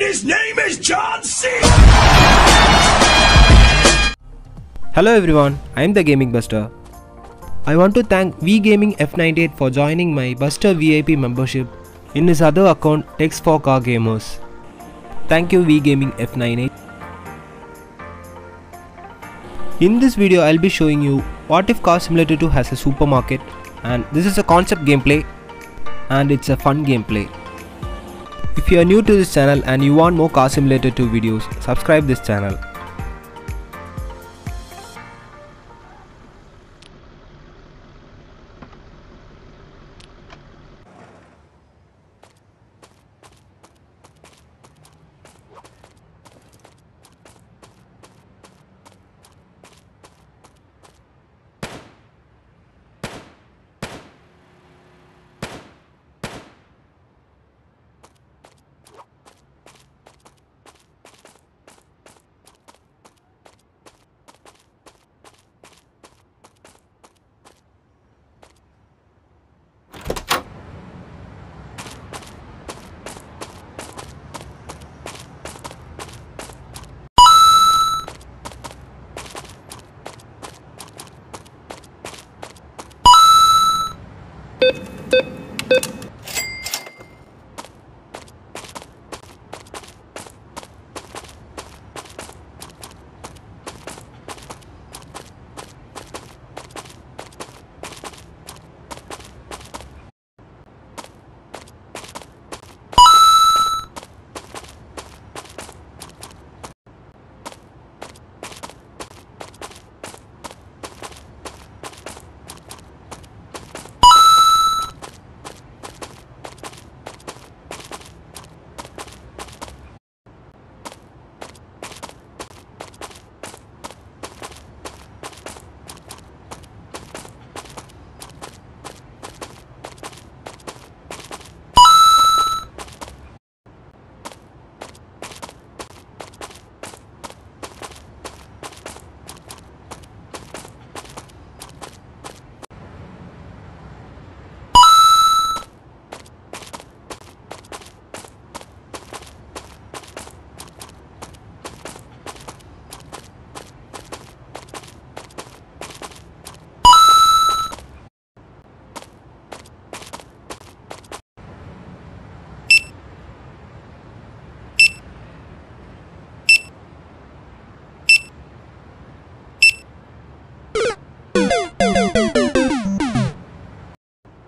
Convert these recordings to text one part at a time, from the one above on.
his name is John C. Hello everyone, I am the Gaming Buster. I want to thank VGaming F98 for joining my Buster VIP membership in his other account Tex for Car Gamers. Thank you VGaming F98. In this video I'll be showing you what if Car Simulator 2 has a supermarket, and this is a concept gameplay and it's a fun gameplay. If you are new to this channel and you want more Car Simulator 2 videos, subscribe this channel.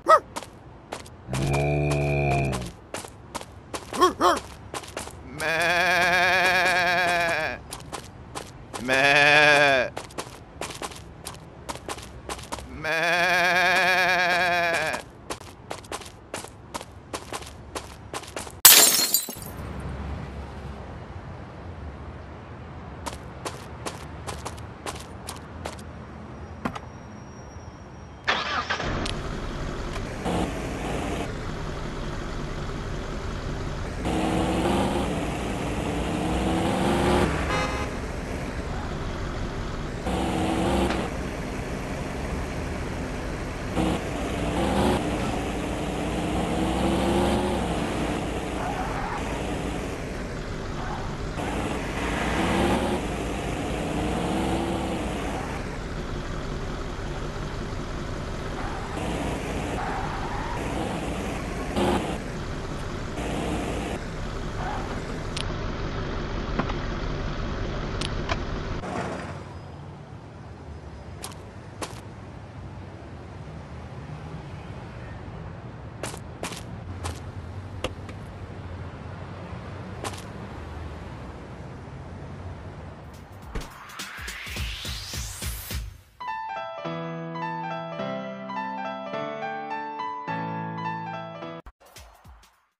Man.